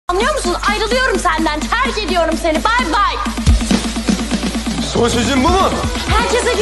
Anlıyor musun? Ayrılıyorum senden. Terk ediyorum seni. Bay bay. Son sözün bu mu? Herkese